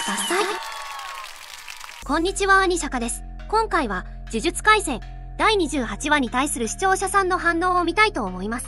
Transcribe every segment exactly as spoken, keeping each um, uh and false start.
獺祭。こんにちは、アニシャカです。今回は呪術廻戦だいにじゅうはちわに対する視聴者さんの反応を見たいと思います。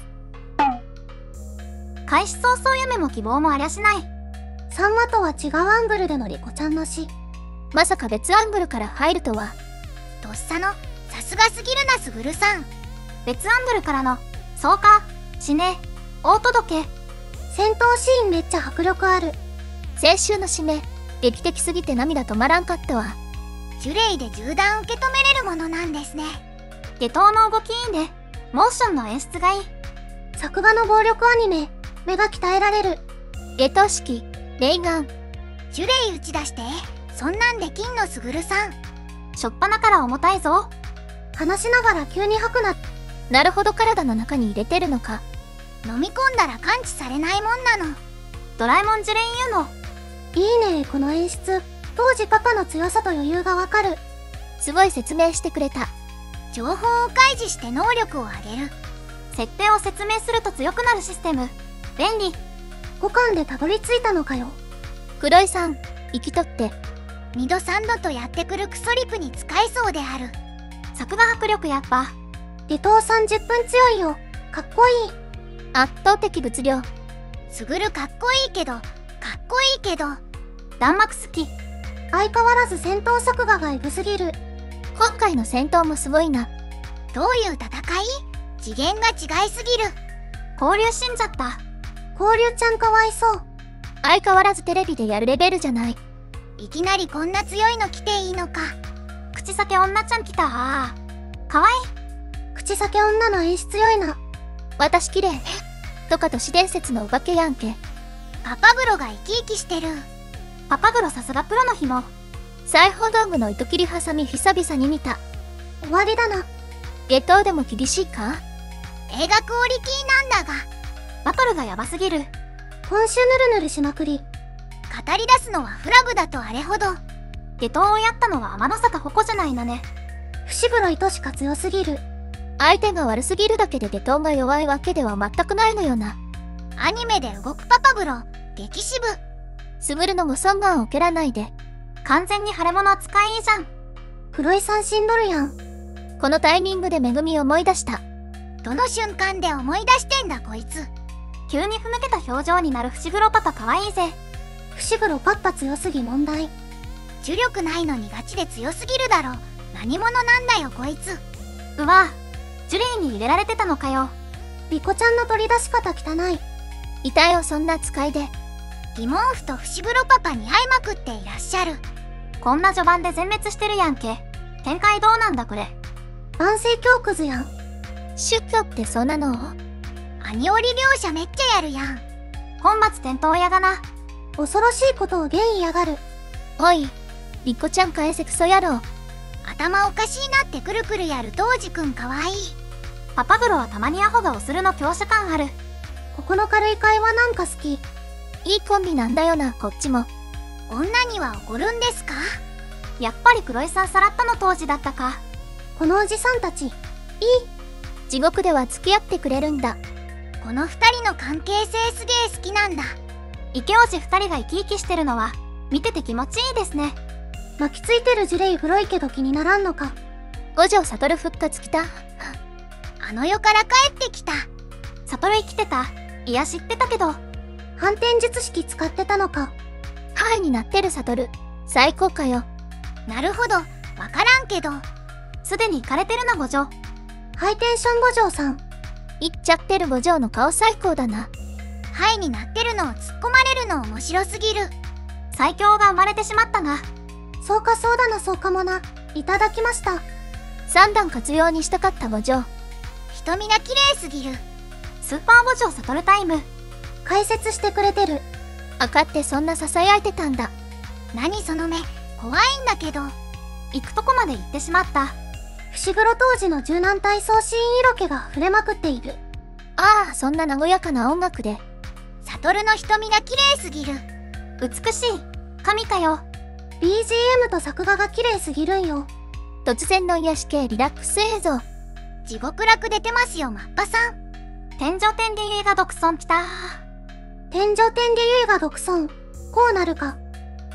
開始早々夢も希望もありゃしない。 さんわとは違うアングルでのリコちゃんの死。 まさか別アングルから入るとは。 とっさのさすがすぎるな、すぐるさん。 別アングルからのそうか死ね大届け。 戦闘シーンめっちゃ迫力ある。 先週の締め劇的すぎて涙止まらんかったわ。 呪霊で銃弾受け止めれるものなんですね。 下等の動きいいね。モーションの演出がいい。 作画の暴力アニメ、目が鍛えられる。 下等式レイガン。 呪霊打ち出してそんなんできんの、すぐるさん。 しょっぱなから重たいぞ。 話しながら急に吐くな。 なるほど、体の中に入れてるのか。 飲み込んだら感知されないもんなの。 ドラえもん呪霊ユノ。 いいね、この演出。当時パパの強さと余裕がわかる。 すごい説明してくれた。 情報を開示して能力を上げる。 設定を説明すると強くなるシステム。便利。 ごかんでたどり着いたのかよ。 黒井さん生きとって。 にどさんどとやってくるクソリプに使えそうである。 作画迫力やっぱ。 離島さんじゅっぷん強いよ。かっこいい。 圧倒的物量。 すぐるかっこいいけど、かっこいいけど。 弾幕好き。 相変わらず戦闘作画がエグすぎる。 今回の戦闘もすごいな。 どういう戦い？次元が違いすぎる。 交流死んじゃった。 交流ちゃんかわいそう。 相変わらずテレビでやるレベルじゃない。 いきなりこんな強いの来ていいのか。 口裂け女ちゃん来た。あーかわいい。 口裂け女の演出良いな。 私綺麗とか都市伝説のお化けやんけ。 パパグロが生き生きしてる。 パパグロさすがプロの紐。 裁縫道具の糸切りハサミ久々に見た。 終わりだな。 下等でも厳しいか。 映画クオリティなんだが。 バトルがヤバすぎる。 今週ぬるぬるしまくり。 語り出すのはフラグだとあれほど。 下等をやったのは天の坂矛じゃないのね。 伏黒糸しか強すぎる。 相手が悪すぎるだけで下等が弱いわけでは全くないのよな。 アニメで動くパパグロ激渋。 すぐるのもそんなんを蹴らないで。 完全に腫れ物扱いいいじゃん。 黒井さん死んどるやん。 このタイミングでめぐみ思い出した。 どの瞬間で思い出してんだこいつ。 急にふぬけた表情になる伏黒パパかわいいぜ。 伏黒パッパ強すぎ問題。 呪力ないのにガチで強すぎるだろ。何者なんだよこいつ。 うわ呪霊に入れられてたのかよ。 リコちゃんの取り出し方汚い。 いたよ、そんな使いで。 疑問符と伏黒パパに会いまくっていらっしゃる。 こんな序盤で全滅してるやんけ。展開どうなんだこれ。 万世教クズやん。 宗教ってそんなの？ アニオリ両者めっちゃやるやん。 本末転倒やがな。 恐ろしいことを言いやがる。 おいリコちゃん返せクソ野郎。 頭おかしいなってくるくるやる当時くんかわいい。 パパグロはたまにアホがおするの強者感ある。 ここの軽い会話なんか好き。 いいコンビなんだよな、こっちも。 女には怒るんですか？ やっぱり黒井さんさらったの当時だったか。 このおじさんたちいい。 地獄では付き合ってくれるんだ。 この二人の関係性すげえ好きなんだ。 イケオジ二人が生き生きしてるのは見てて気持ちいいですね。 巻きついてる呪霊グロいけど気にならんのか。 五条悟復活きた。 あの世から帰ってきた。 悟生きてた。いや知ってたけど。 反転術式使ってたのか。 ハイになってる悟最高かよ。 なるほど、わからんけど。 すでに枯れてるな五条。 ハイテンション五条さん。 いっちゃってる五条の顔最高だな。 ハイになってるのを突っ込まれるの面白すぎる。 最強が生まれてしまったな。 そうかそうだな、そうかもな。いただきました。 三段活用にしたかった五条。 瞳が綺麗すぎる。 スーパー五条悟タイム。 解説してくれてる。 赤ってそんな囁いてたんだ。 何その目、怖いんだけど。 行くとこまで行ってしまった。 伏黒当時の柔軟体操シーン色気が溢れまくっている。 ああ、そんな和やかな音楽で。 悟の瞳が綺麗すぎる。 美しい。神かよ。 ビージーエム と作画が綺麗すぎるんよ。 突然の癒し系リラックス映像。 地獄楽出てますよ、マッパさん。 天上天理映画独尊きた。 天上天理映画独尊。こうなるか。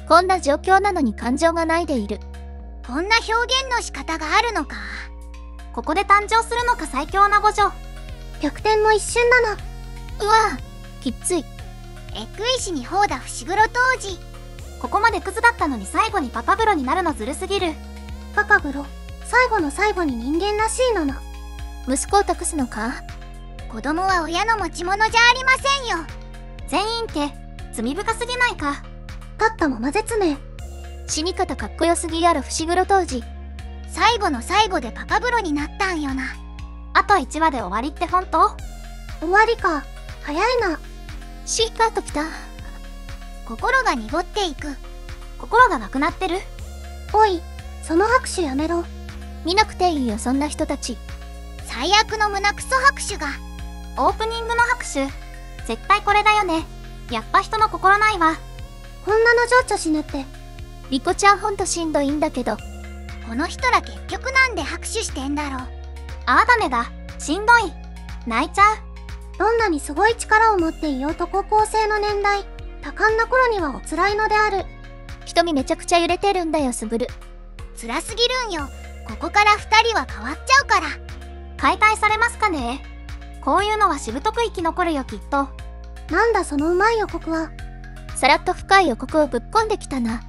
こんな状況なのに感情がないでいる。 こんな表現の仕方があるのか。 ここで誕生するのか最強な五条。 逆転も一瞬なの。 うわぁ、きっつい。 エッグ石にほうだ伏黒当時。 ここまでクズだったのに最後にパパ風呂になるのずるすぎる。 パパ風呂、最後の最後に人間らしいのな。 息子を託すのか？ 子供は親の持ち物じゃありませんよ。 全員って罪深すぎないか。 たったまま絶命。 死に方かっこよすぎやろ伏黒当時。 最後の最後でパパ風呂になったんよな。 あといちわで終わりって本当？ 終わりか。早いな。 シーカート来た。 心が濁っていく。 心がなくなってる？ おい、その拍手やめろ。 見なくていいよそんな人たち。 最悪の胸クソ拍手が。 オープニングの拍手絶対これだよね。やっぱ人の心ないわ。 こんなの情緒死ぬって。 リコちゃんほんとしんどいんだけど。 この人ら結局なんで拍手してんだろう。 ああダメだ。しんどい。泣いちゃう。 どんなにすごい力を持っていようと高校生の年代、多感な頃にはおつらいのである。 瞳めちゃくちゃ揺れてるんだよスブル。 辛すぎるんよ。ここから二人は変わっちゃうから。 解体されますかね。こういうのはしぶとく生き残るよきっと。 なんだそのうまい予告は。 さらっと深い予告をぶっこんできたな。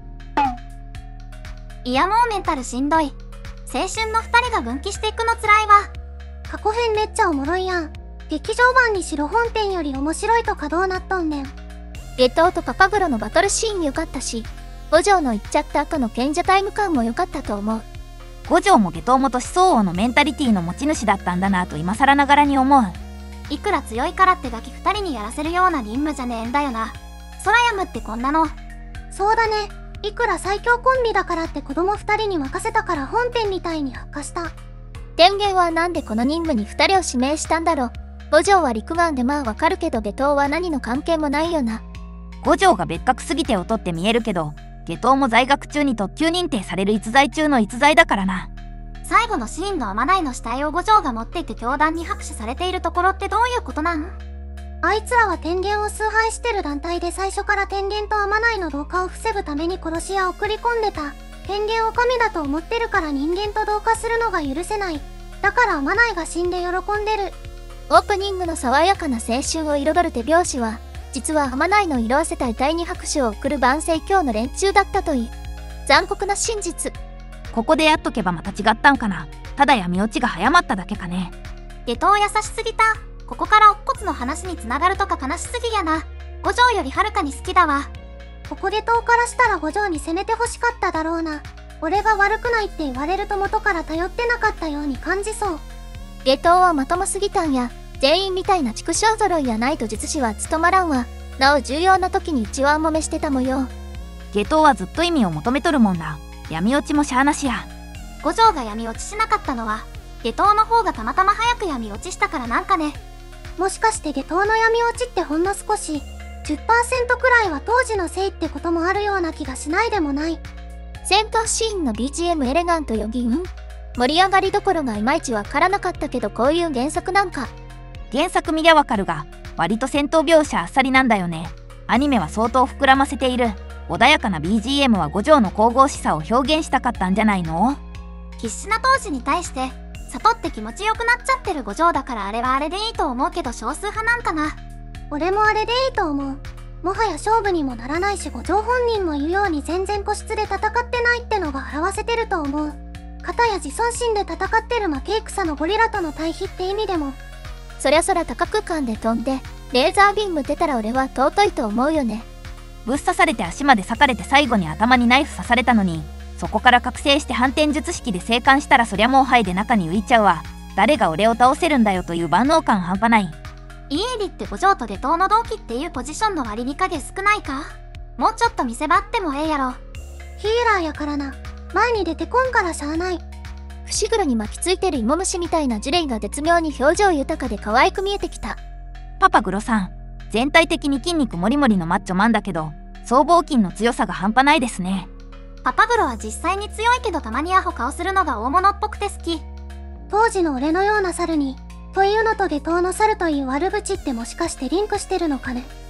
いやもうメンタルしんどい。青春の二人が分岐していくのつらいわ。 過去編めっちゃおもろいやん。劇場版にしろ本編より面白いとかどうなっとんねん。 ゲトウとパパグロのバトルシーン良かったし、五条の行っちゃった後の賢者タイム感も良かったと思う。 五条も下等も年相応のメンタリティの持ち主だったんだなと今更ながらに思う。 いくら強いからってガキ二人にやらせるような任務じゃねえんだよな。ソラヤムってこんなの。 そうだね。いくら最強コンビだからって子供二人に任せたから本編みたいに悪化した。 天元はなんでこの任務に二人を指名したんだろう。五条は陸眼でまあわかるけど下等は何の関係もないよな。 五条が別格すぎて劣って見えるけど、下等も在学中に特級認定される逸材中の逸材だからな。 最後のシーンの天内の死体を五条が持っていて教団に拍手されているところってどういうことなん？ あいつらは天元を崇拝してる団体で最初から天元と天内の同化を防ぐために殺し屋を送り込んでた。天元を神だと思ってるから人間と同化するのが許せない。だから天内が死んで喜んでる。 オープニングの爽やかな青春を彩る手拍子は、実は天内の色あせた遺体に拍手を送る万世教の連中だったという残酷な真実。 ここでやっとけばまた違ったんかな。ただ闇落ちが早まっただけかね。 下等優しすぎた。ここから乙骨の話につながるとか悲しすぎやな。五条よりはるかに好きだわ。 ここで遠からしたら五条に攻めて欲しかっただろうな。俺が悪くないって言われると元から頼ってなかったように感じそう。 下等はまともすぎたんや。全員みたいな畜生揃いやないと術師は務まらんわ。なお重要な時に一番もめしてた模様。 下等はずっと意味を求めとるもんな。闇落ちもしゃあなしや。 五条が闇落ちしなかったのは下等の方がたまたま早く闇落ちしたからなんかね。 もしかして下等の闇落ちってほんの少し じゅっパーセント くらいは当時のせいってこともあるような気がしないでもない。 戦闘シーンの ビージーエム エレガントよぎん盛り上がりどころがいまいちわからなかったけど、こういう原作なんか。 原作見りゃわかるが、割と戦闘描写あっさりなんだよね。アニメは相当膨らませている。穏やかな ビージーエム は五条の神々しさを表現したかったんじゃないの？ 必死な当時に対して悟って気持ちよくなっちゃってる五条だからあれはあれでいいと思うけど少数派なんかな。 俺もあれでいいと思う。もはや勝負にもならないし、五条本人も言うように全然個室で戦ってないってのが表せてると思う。片や自尊心で戦ってる負け戦のゴリラとの対比って意味でも。 そりゃそら多角間で飛んでレーザービーム出たら俺は尊いと思うよね。 ぶっ刺されて足まで裂かれて最後に頭にナイフ刺されたのに、そこから覚醒して反転術式で生還したらそりゃもう肺で中に浮いちゃうわ。誰が俺を倒せるんだよという万能感半端ない。 イエリって五条と下等の同期っていうポジションの割に影少ないか。もうちょっと見せ場あってもええやろ。 ヒーラーやからな。前に出てこんからしゃあない。 伏黒に巻きついてる芋虫みたいなジュレイが絶妙に表情豊かで可愛く見えてきた。 パパグロさん、全体的に筋肉もりもりのマッチョマンだけど、僧帽筋の強さが半端ないですね。 パパグロは実際に強いけどたまにアホ顔するのが大物っぽくて好き。 当時の俺のような猿にというのと下等の猿という悪口ってもしかしてリンクしてるのかね。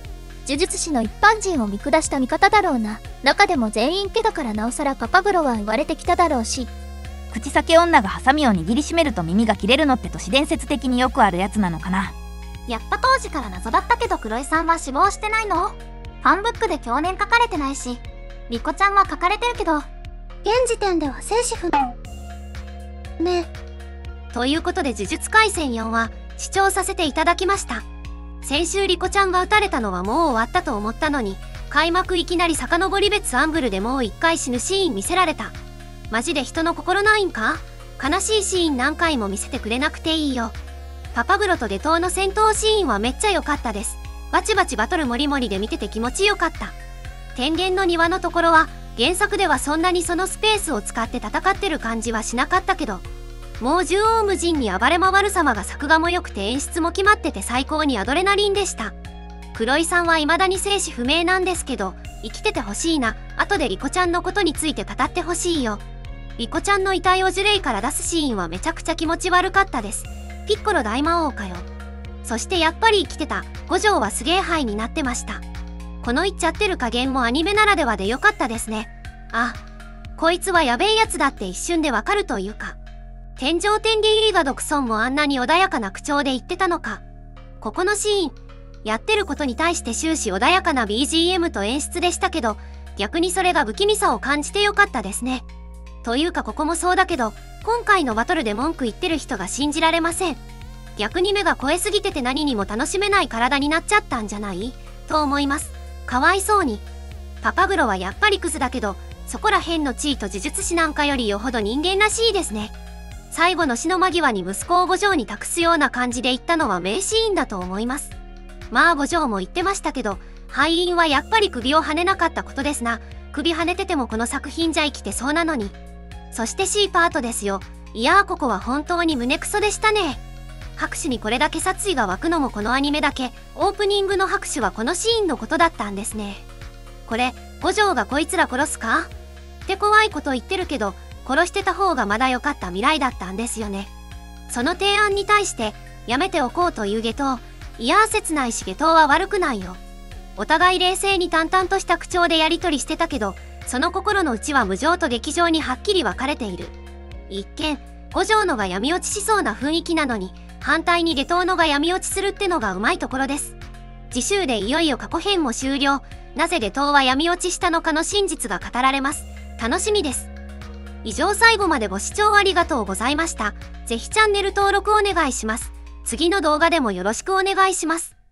呪術師の一般人を見下した味方だろうな。中でも全員家だからなおさらパパ風呂は言われてきただろうし。 口裂け女がハサミを握りしめると耳が切れるのって都市伝説的によくあるやつなのかな。 やっぱ当時から謎だったけど黒井さんは死亡してないの？ファンブックで去年書かれてないし、リコちゃんは書かれてるけど、 現時点では生死不明。 ということで呪術廻戦よんは視聴させていただきました。先週リコちゃんが撃たれたのはもう終わったと思ったのに、開幕いきなり遡り別アングルでもう一回死ぬシーン見せられた。マジで人の心ないんか？悲しいシーン何回も見せてくれなくていいよ。パパグロとデトウの戦闘シーンはめっちゃ良かったです。バチバチバトルモリモリで見てて気持ちよかった。天元の庭のところは原作ではそんなにそのスペースを使って戦ってる感じはしなかったけど、もう縦横無尽に暴れ回る様が作画も良くて演出も決まってて最高にアドレナリンでした。黒井さんは未だに生死不明なんですけど、生きててほしいな。後でリコちゃんのことについて語ってほしいよ。リコちゃんの遺体をジュレイから出すシーンはめちゃくちゃ気持ち悪かったです。ピッコロ大魔王かよ。そしてやっぱり生きてた五条はすげえハイになってました。この言っちゃってる加減もアニメならではで良かったですね。あ、こいつはやべえやつだって一瞬でわかるというか。天上天下入りが独尊もあんなに穏やかな口調で言ってたのか。ここのシーン、やってることに対して終始穏やかな ビージーエム と演出でしたけど、逆にそれが不気味さを感じてよかったですね。というかここもそうだけど、今回のバトルで文句言ってる人が信じられません。逆に目が肥えすぎてて何にも楽しめない体になっちゃったんじゃないと思います。かわいそうに。パパグロはやっぱりクズだけど、そこら辺の地位と呪術師なんかよりよほど人間らしいですね。最後の死の間際に息子を五条に託すような感じで言ったのは名シーンだと思います。まあ五条も言ってましたけど、敗因はやっぱり首をはねなかったことですな。首はねててもこの作品じゃ生きてそうなのに。そして C パートですよ。いやーここは本当に胸クソでしたね。拍手にこれだけ殺意が湧くのもこのアニメだけ。オープニングの拍手はこのシーンのことだったんですね。これ五条がこいつら殺すかって怖いこと言ってるけど、殺してた方がまだ良かった未来だったんですよね。その提案に対してやめておこうという下等。いやー切ないし下等は悪くないよ。お互い冷静に淡々とした口調でやり取りしてたけど、その心の内は無情と劇場にはっきり分かれている。一見五条のが闇落ちしそうな雰囲気なのに、反対に下等のが闇落ちするってのがうまいところです。次週でいよいよ過去編も終了。なぜ下等は闇落ちしたのかの真実が語られます。楽しみです。以上、最後までご視聴ありがとうございました。ぜひチャンネル登録お願いします。次の動画でもよろしくお願いします。